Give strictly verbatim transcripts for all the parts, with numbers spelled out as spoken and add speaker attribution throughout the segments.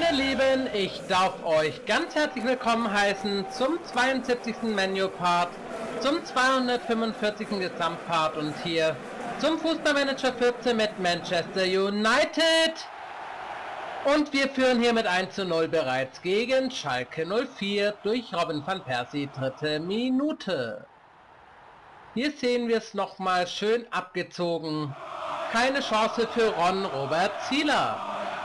Speaker 1: Meine Lieben, ich darf euch ganz herzlich willkommen heißen zum zweiundsiebzigsten Menu-Part, zum zweihundertfünfundvierzigsten Gesamtpart und hier zum Fußballmanager vierzehn mit Manchester United. Und wir führen hier mit eins zu null bereits gegen Schalke null vier durch Robin van Persie, dritte Minute. Hier sehen wir es nochmal schön abgezogen. Keine Chance für Ron Robert Zieler.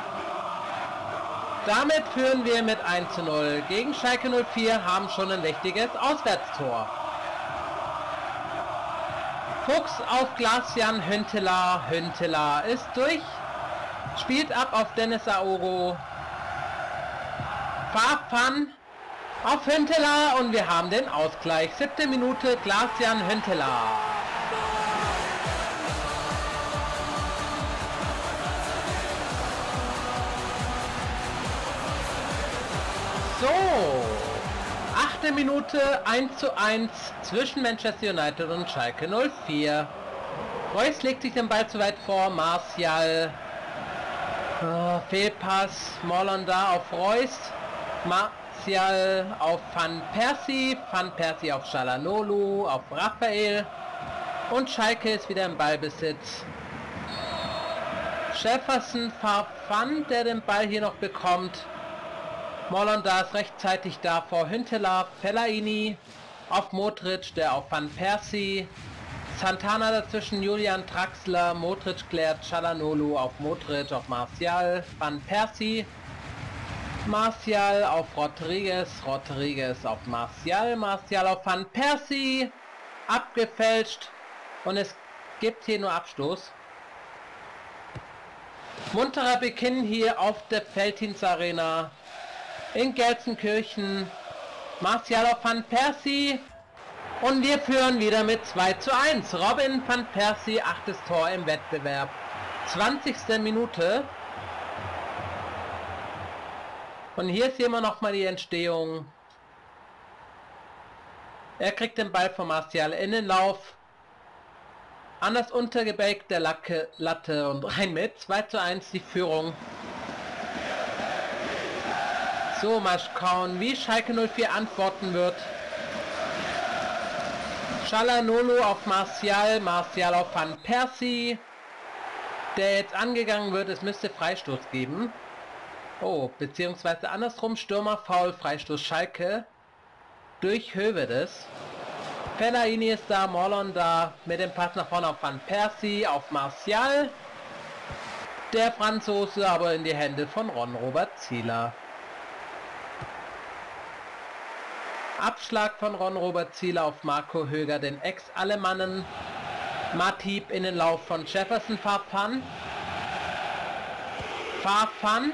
Speaker 1: Damit führen wir mit eins zu null gegen Schalke null vier, haben schon ein wichtiges Auswärtstor. Fuchs auf Glasjan Huntelaar. Huntelaar ist durch. Spielt ab auf Dennis Aogo. Farfan auf Huntelaar und wir haben den Ausgleich. Siebte Minute, Glasjan Huntelaar. So, achte Minute, eins zu eins zwischen Manchester United und Schalke null vier. Reus legt sich den Ball zu weit vor, Martial, oh, Fehlpass, Mollanda auf Reus, Martial auf Van Persie, Van Persie auf Çalhanoğlu, auf Raphael und Schalke ist wieder im Ballbesitz. Jefferson Farfan, der den Ball hier noch bekommt. Mollanda ist rechtzeitig da vor Huntelaar, Fellaini auf Modric, der auf Van Persie, Santana dazwischen, Julian Draxler, Modric klärt, Çalhanoğlu auf Modric, auf Martial, Van Persie, Martial auf Rodriguez, Rodriguez auf Martial, Martial auf Van Persie, abgefälscht und es gibt hier nur Abstoß. Munterer Beginn hier auf der Veltins Arena. In Gelsenkirchen, Martial auf Van Persie und wir führen wieder mit zwei zu eins. Robin van Persie, achtes Tor im Wettbewerb. zwanzigste Minute. Und hier sehen wir nochmal die Entstehung. Er kriegt den Ball von Martial in den Lauf. An das Untergebälk der Lacke, Latte und rein mit. zwei zu eins die Führung. So, mal schauen, wie Schalke null vier antworten wird. Çalhanoğlu auf Martial, Martial auf Van Persie, der jetzt angegangen wird. Es müsste Freistoß geben. Oh, beziehungsweise andersrum, Stürmer Foul, Freistoß Schalke durch Hövedes. Fellaini ist da, Mollanda mit dem Pass nach vorne auf Van Persie, auf Martial. Der Franzose aber in die Hände von Ron Robert Zieler. Abschlag von Ron Robert Zieler auf Marco Höger, den Ex-Alemannen. Matip in den Lauf von Jefferson Farfan. Farfan.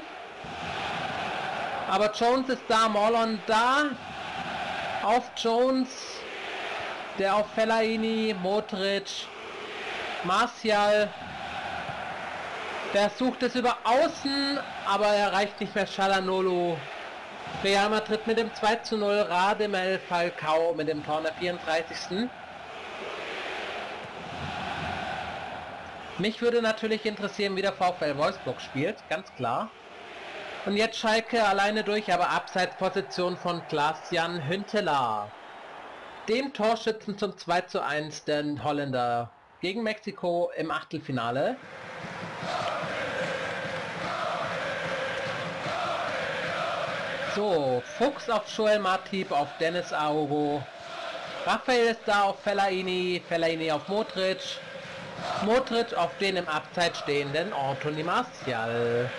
Speaker 1: Aber Jones ist da, Morlon da. Auf Jones. Der auf Fellaini, Modric, Martial. Der sucht es über außen, aber er erreicht nicht mehr Çalhanoğlu. Real Madrid mit dem zwei zu null, Radamel Falcao mit dem Tor in der vierunddreißigsten Mich würde natürlich interessieren, wie der VfL Wolfsburg spielt, ganz klar. Und jetzt Schalke alleine durch, aber Abseitsposition von Glasjan Huntelaar. Dem Torschützen zum zwei zu eins der Holländer gegen Mexiko im Achtelfinale. So, Fuchs auf Joel Matip, auf Dennis Aogo. Raphael ist da auf Fellaini, Fellaini auf Modric. Modric auf den im Abseits stehenden Anthony Martial.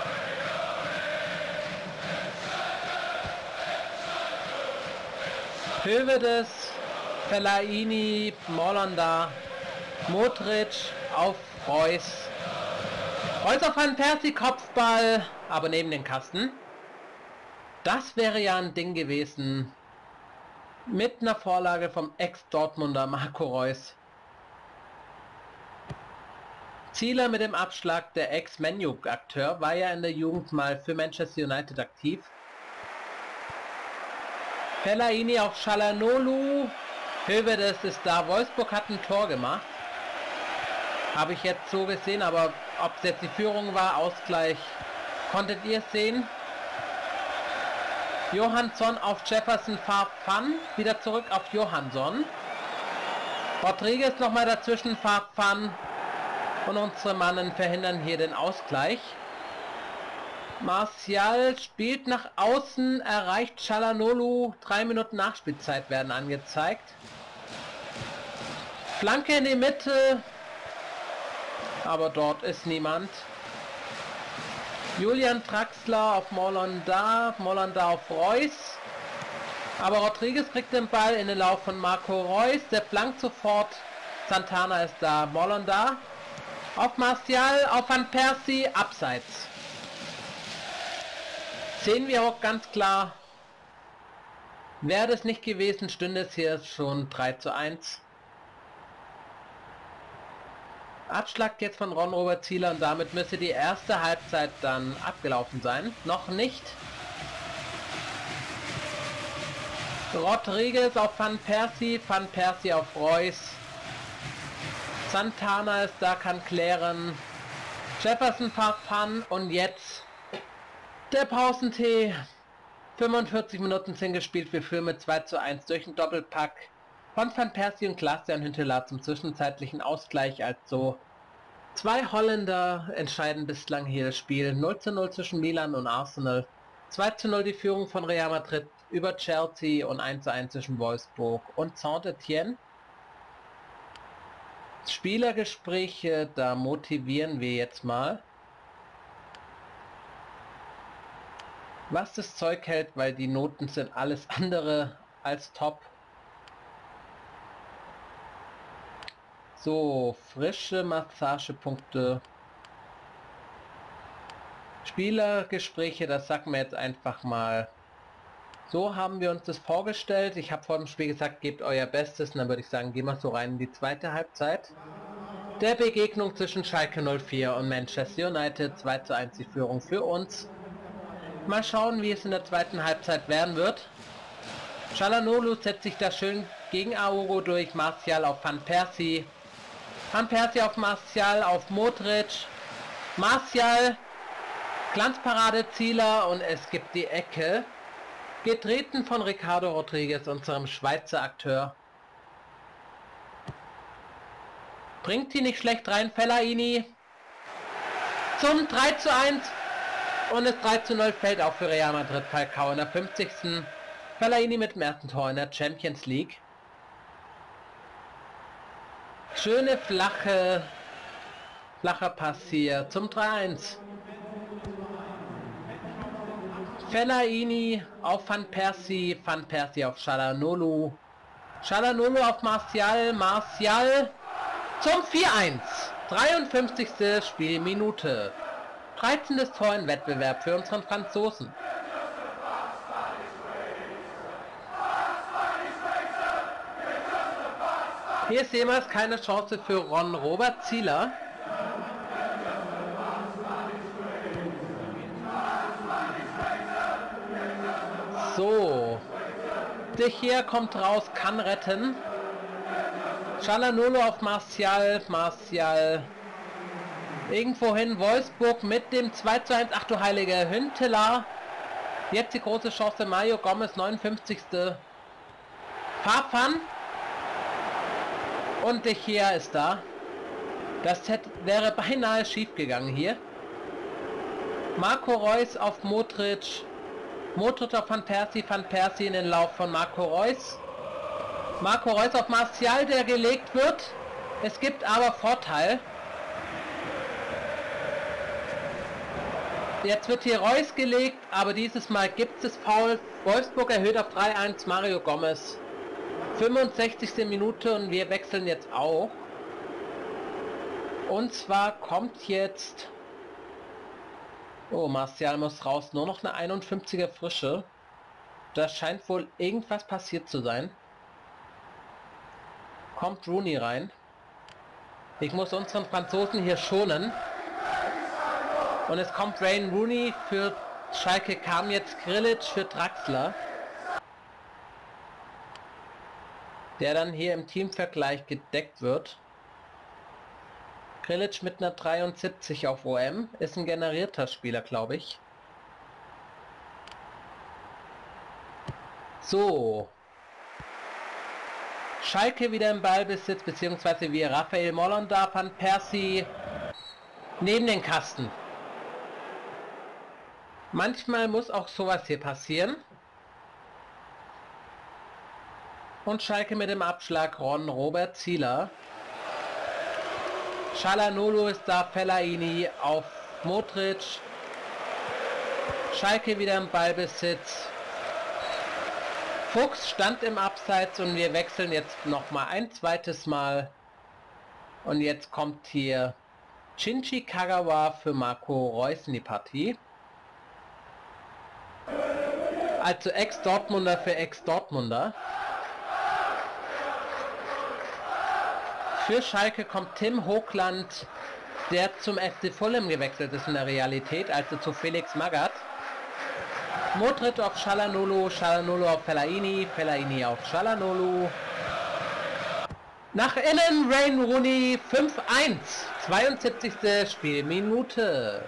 Speaker 1: Hövedes, Fellaini, Mollanda, Modric auf Reus. Reus auf Van Persie, Kopfball, aber neben den Kasten. Das wäre ja ein Ding gewesen. Mit einer Vorlage vom Ex-Dortmunder Marco Reus. Zieler mit dem Abschlag, der Ex-Menu-Akteur, war ja in der Jugend mal für Manchester United aktiv. Fellaini auf Çalhanoğlu. Hövedes ist da. Wolfsburg hat ein Tor gemacht. Habe ich jetzt so gesehen, aber ob es jetzt die Führung war, Ausgleich, konntet ihr es sehen? Johansson auf Jefferson, Farfan, wieder zurück auf Johansson. Rodriguez nochmal dazwischen, Farfan. Und unsere Mannen verhindern hier den Ausgleich. Martial spielt nach außen, erreicht Çalhanoğlu. Drei Minuten Nachspielzeit werden angezeigt. Flanke in die Mitte. Aber dort ist niemand. Julian Draxler auf Molanda. Molanda auf Reus. Aber Rodriguez kriegt den Ball in den Lauf von Marco Reus. Der flankt sofort. Santana ist da. Molanda. Auf Martial, auf Van Persie, abseits. Sehen wir auch ganz klar. Wäre das nicht gewesen, stünde es hier schon drei zu eins. Abschlag jetzt von Ron-Robert Zieler und damit müsste die erste Halbzeit dann abgelaufen sein. Noch nicht. Rodriguez auf Van Persie, Van Persie auf Reus. Santana ist da, kann klären. Jefferson, Farfan und jetzt der Pausentee. fünfundvierzig Minuten sind gespielt. Wir führen mit zwei zu eins durch einen Doppelpack von Van Persie und Klaas-Jan Huntelaar zum zwischenzeitlichen Ausgleich. Also zwei Holländer entscheiden bislang hier das Spiel. null zu null zwischen Milan und Arsenal. zwei zu null die Führung von Real Madrid über Chelsea und eins zu eins zwischen Wolfsburg und Saint-Étienne. Spielergespräche, da motivieren wir jetzt mal, was das Zeug hält, weil die Noten sind alles andere als top. So, frische Massagepunkte. Spielergespräche, das sagen wir jetzt einfach mal. So haben wir uns das vorgestellt. Ich habe vor dem Spiel gesagt, gebt euer Bestes. Und dann würde ich sagen, gehen wir so rein in die zweite Halbzeit. Der Begegnung zwischen Schalke null vier und Manchester United. zwei zu eins die Führung für uns. Mal schauen, wie es in der zweiten Halbzeit werden wird. Çalhanoğlu setzt sich da schön gegen Aogo durch. Martial auf Van Persie. Van Persie auf Martial, auf Modric. Martial. Glanzparade Zieler und es gibt die Ecke. Getreten von Ricardo Rodriguez, unserem Schweizer Akteur. Bringt die nicht schlecht rein, Fellaini. Zum drei zu eins. Und das drei zu null fällt auch für Real Madrid. Falcao in der fünfzigsten Fellaini mit dem ersten Tor in der Champions League. Schöne flache, flacher Pass hier zum drei eins. Fellaini auf Van Persie, Van Persie auf Çalhanoğlu. Çalhanoğlu auf Martial, Martial zum vier eins. dreiundfünfzigste Spielminute. dreizehntes Tor im Wettbewerb für unseren Franzosen. Hier sehen wir es, keine Chance für Ron-Robert Zieler. So. De Gea kommt raus, kann retten. Çalhanoğlu auf Martial, Martial. Irgendwohin Wolfsburg mit dem zwei zu eins. Ach du heilige, Huntelaar. Jetzt die große Chance, Mario Gomez, neunundfünfzigste Farfan. Und De Gea ist da. Das hätte, wäre beinahe schief gegangen hier. Marco Reus auf Modric. Modric auf Van Persie. Van Persie in den Lauf von Marco Reus. Marco Reus auf Martial, der gelegt wird. Es gibt aber Vorteil. Jetzt wird hier Reus gelegt, aber dieses Mal gibt es Foul. Wolfsburg erhöht auf drei eins, Mario Gomez. fünfundsechzigste Minute und wir wechseln jetzt auch. Und zwar kommt jetzt... Oh, Martial muss raus. Nur noch eine einundfünfziger Frische. Da scheint wohl irgendwas passiert zu sein. Kommt Rooney rein. Ich muss unseren Franzosen hier schonen. Und es kommt Wayne Rooney für Schalke, kam jetzt Grillitsch für Draxler. Der dann hier im Teamvergleich gedeckt wird. Grillitsch mit einer dreiundsiebzig auf O M. Ist ein generierter Spieler, glaube ich. So. Schalke wieder im Ballbesitz, beziehungsweise wie Raphael Mollender, Van Persie neben den Kasten. Manchmal muss auch sowas hier passieren. Und Schalke mit dem Abschlag Ron Robert Zieler. Çalhanoğlu ist da, Fellaini auf Modric. Schalke wieder im Ballbesitz. Fuchs stand im Abseits und wir wechseln jetzt noch mal ein zweites Mal. Und jetzt kommt hier Shinji Kagawa für Marco Reus in die Partie. Also Ex-Dortmunder für Ex-Dortmunder. Für Schalke kommt Tim Hochland, der zum F C Fulham gewechselt ist in der Realität, also zu Felix Magath. Modric auf Çalhanoğlu, Çalhanoğlu auf Fellaini, Fellaini auf Çalhanoğlu. Nach innen Wayne Rooney fünf eins, zweiundsiebzigste Spielminute.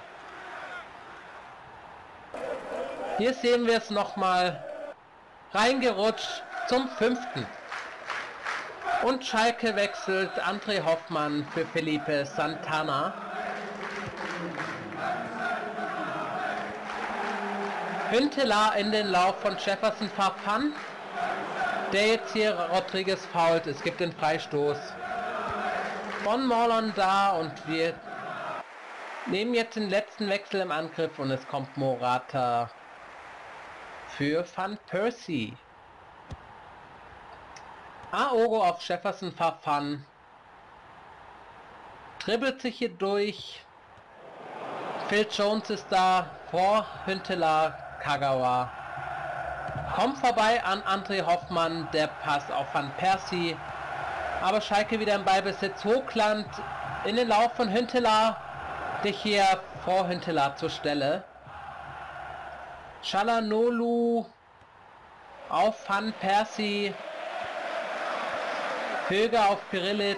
Speaker 1: Hier sehen wir es nochmal, reingerutscht zum fünften. Und Schalke wechselt André Hoffmann für Felipe Santana. Huntelaar in den Lauf von Jefferson Farfan, der jetzt hier Rodriguez fault. Es gibt den Freistoß von Mollon da und wir nehmen jetzt den letzten Wechsel im Angriff und es kommt Morata für Van Persie. Aogo auf Jefferson Farfan, dribbelt sich hier durch. Phil Jones ist da vor Huntelaar, Kagawa. Kommt vorbei an André Hoffmann, der Pass auf Van Persie. Aber Schalke wieder im Ballbesitz. Hochland in den Lauf von Huntelaar, der hier vor Huntelaar zur Stelle. Çalhanoğlu auf Van Persie. Höger auf Pirilic,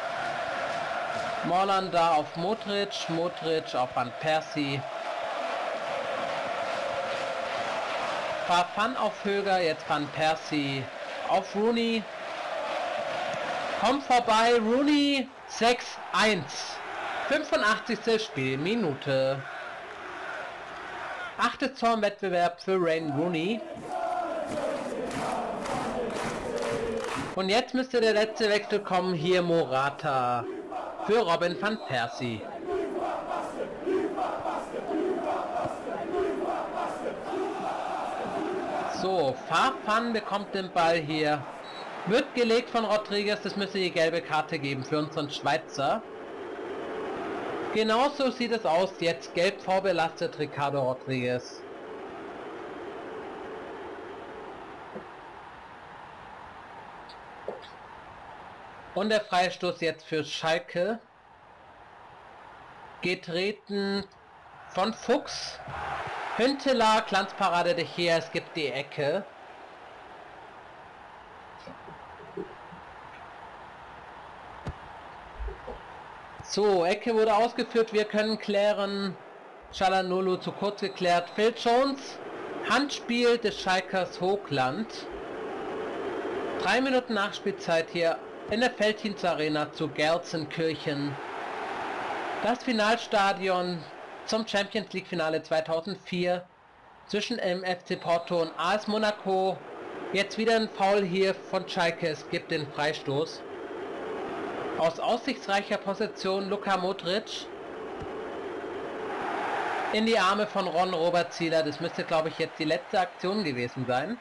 Speaker 1: Mollender auf Modric, Modric auf Van Persie. Farfan auf Höger, jetzt Van Persie auf Rooney. Kommt vorbei, Rooney sechs eins. fünfundachtzigste Spielminute. Achtes Tor im Wettbewerb für Wayne Rooney. Und jetzt müsste der letzte Wechsel kommen, hier Morata für Robin van Persie. So, Farfan bekommt den Ball hier. Wird gelegt von Rodriguez, das müsste die gelbe Karte geben für unseren Schweizer. Genauso sieht es aus, jetzt gelb vorbelastet Ricardo Rodriguez. Und der Freistoß jetzt für Schalke. Getreten von Fuchs. Huntelaar, Glanzparade de Gea, es gibt die Ecke. So, Ecke wurde ausgeführt, wir können klären. Çalhanoğlu zu kurz geklärt. Phil Jones, Handspiel des Schalkers Hochland. Drei Minuten Nachspielzeit hier in der Veltins Arena zu Gelsenkirchen. Das Finalstadion zum Champions League Finale zweitausendvier zwischen M F C Porto und A S Monaco. Jetzt wieder ein Foul hier von Schalke, es gibt den Freistoß. Aus aussichtsreicher Position Luka Modric in die Arme von Ron Robert Zieler. Das müsste, glaube ich, jetzt die letzte Aktion gewesen sein.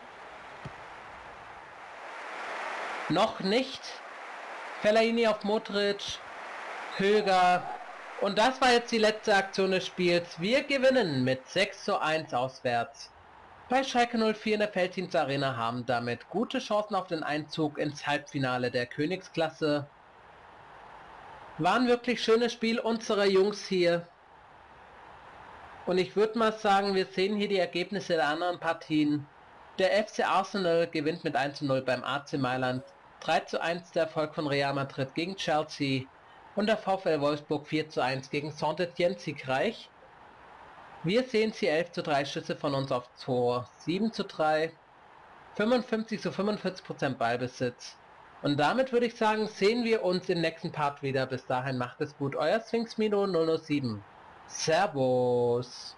Speaker 1: Noch nicht. Fellaini auf Modric, Höger. Und das war jetzt die letzte Aktion des Spiels. Wir gewinnen mit sechs zu eins auswärts. Bei Schalke null vier in der Veltins Arena haben damit gute Chancen auf den Einzug ins Halbfinale der Königsklasse. War ein wirklich schönes Spiel unserer Jungs hier. Und ich würde mal sagen, wir sehen hier die Ergebnisse der anderen Partien. Der F C Arsenal gewinnt mit eins zu null beim A C Mailand. drei zu eins der Erfolg von Real Madrid gegen Chelsea. Und der VfL Wolfsburg vier zu eins gegen Saint-Étienne siegreich. Wir sehen sie elf zu drei Schüsse von uns auf Tor, sieben zu drei fünfundfünfzig zu fünfundvierzig Prozent Ballbesitz. Und damit würde ich sagen, sehen wir uns im nächsten Part wieder. Bis dahin macht es gut. Euer Sphinx Mino null null sieben. Servus.